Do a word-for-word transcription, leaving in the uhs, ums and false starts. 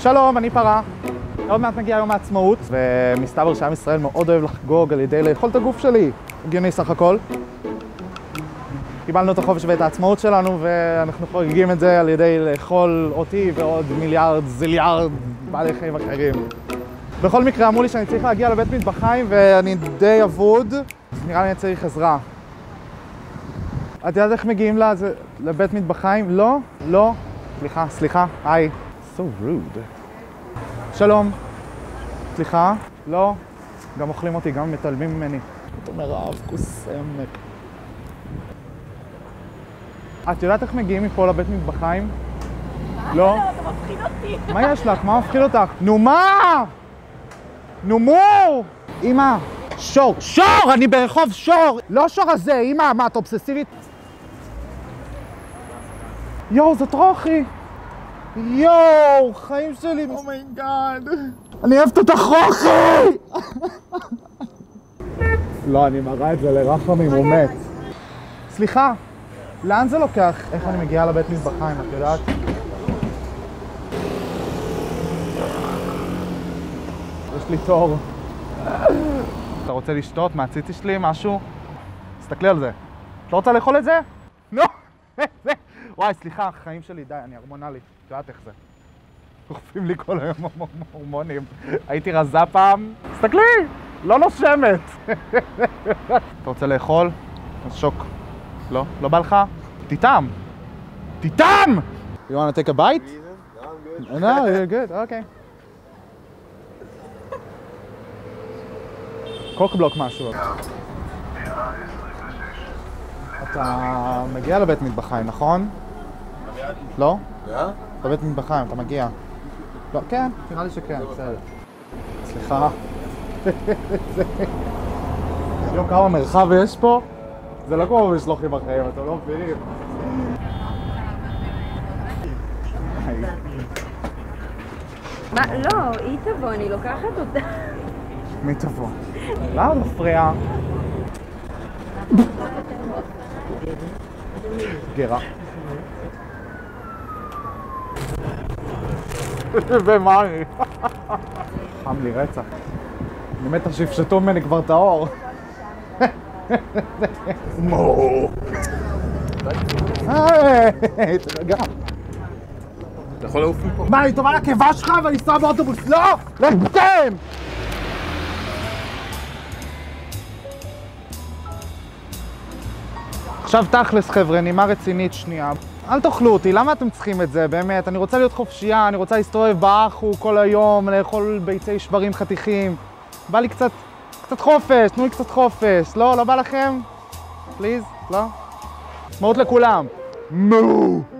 שלום, אני פרה. עוד מעט מגיע יום העצמאות, ומסתבר שעם ישראל מאוד אוהב לחגוג על ידי לאכול את הגוף שלי. הגיוני סך הכל. קיבלנו את החופש ואת העצמאות שלנו, ואנחנו חוגגים את זה על ידי לאכול אותי ועוד מיליארד, זיליארד בעלי חיים אחרים. בכל מקרה, אמרו לי שאני צריך להגיע לבית מטבחיים, ואני די אבוד, אז נראה לי אני צריך עזרה. את יודעת איך מגיעים לזה, לבית מטבחיים? לא? לא? סליחה, סליחה, היי. So rude. שלום. סליחה? לא? גם אוכלים אותי, גם מתעלמים ממני. אתה אומר רעב, קוסמת. את יודעת איך מגיעים מפה לבית מטבחיים? מה? לא? לא, אתה מפחיד אותי. מה יש לך? מה מפחיד אותך? נו מה? נו מו! אמא, שור, שור! אני ברחוב שור! לא שור הזה, אמא, מה, את אובססיבית? יואו, זאת רוחי! יואו, חיים שלי, אומייגאד! אני אוהבת אותך רוחי! לא, אני מראה את זה לרחמים, הוא מת. סליחה, לאן זה לוקח? איך אני מגיעה לבית מטבחיים, את יודעת? יש לי תור. אתה רוצה לשתות מהציצי שלי, משהו? תסתכלי על זה. את לא רוצה לאכול את זה? נו! וואי, סליחה, החיים שלי, די, אני הרמונלית. את יודעת איך זה. דוחפים לי כל היום הורמונים. הייתי רזה פעם. תסתכלי! לא נושמת! אתה רוצה לאכול? אז שוק. לא? לא בא לך? תיתם! תיתם! You want to take a bite? No, I'm good. No, you're good. Okay. קוקבלוק משהו. אתה מגיע לבית מטבחיים, נכון? לא? לבית מטבחיים, אתה מגיע. לא, כן, נראה לי שכן, בסדר. סליחה. יום כמה מרחב יש פה? זה לא כמו משלוחים אחרים, אתם לא מבינים. מה? לא, היא תבוא, אני לוקחת אותה. מי תבוא? למה מפריע? גרה. ומה אני? חם לי רצח. אני מתה שיפשטו ממני כבר את האור. מו! היי, תרגע. אתה יכול לעוף מפה? מה, אני טובה לקיבה שלך ואני אסע באוטובוס? לא! לבטם! עכשיו תכלס חבר'ה, נימה רצינית שנייה. אל תאכלו אותי, למה אתם צריכים את זה? באמת, אני רוצה להיות חופשייה, אני רוצה להסתובב באחו כל היום, לאכול ביצי שברים חתיכים. בא לי קצת, קצת חופש, תנו לי קצת חופש. לא, לא בא לכם? פליז? לא? עצמאות לכולם. מו!